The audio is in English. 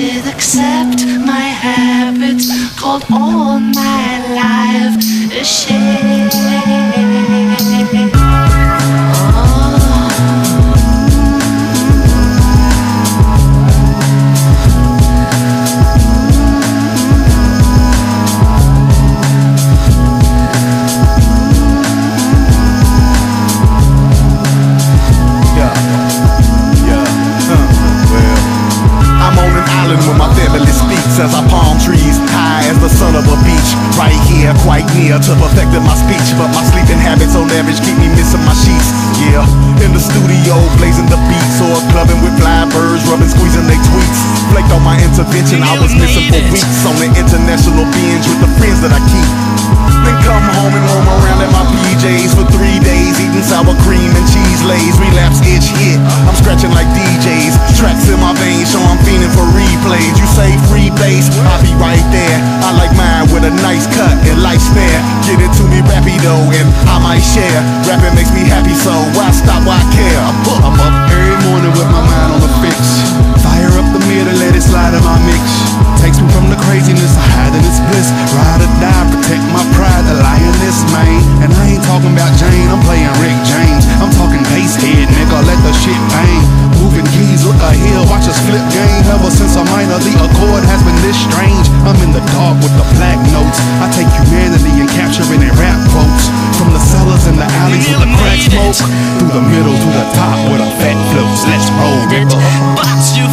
did accept my habits, called all my life a shame. When my family speaks as I palm trees high as the sun of a beach, right here, quite near to perfecting my speech. But my sleeping habits on average keep me missing my sheets. Yeah, in the studio, blazing the beats, or clubbing with fly birds, rubbing, squeezing they tweets. Flaked on my intervention, I was missing for weeks on the international binge with the friends that I keep. Then come home and roam around in my PJs for 3 days, eating sour cream and cheese lays. Relapse, itch, hit, I'm scratching like DJs. Tracks in my veins, so I'm fiending for replays. You say free bass, I'll be right there. I like mine with a nice cut and light snare. Get it to me rapido and I might share. Rapping makes me happy, so why stop, why care? I'm up every morning with my mind on the fix. Fire up the mirror, let it slide in my mix. Takes me from the craziness, I hide in this bliss. Ride or die, protect my pride, the lioness, man. And I ain't talking about Jane, I'm playing Rick James. I'm talking bass head, nigga, let the shit bang. Moving keys, look ahead, watch us flip game. Ever since I'm minor, the accord has been this strange. I'm in the dark with the black notes. I take humanity and capture it in rap quotes. From the cellars and the alleys with the crack smoke, through the middle to the top with a fat floats. Let's roll, nigga.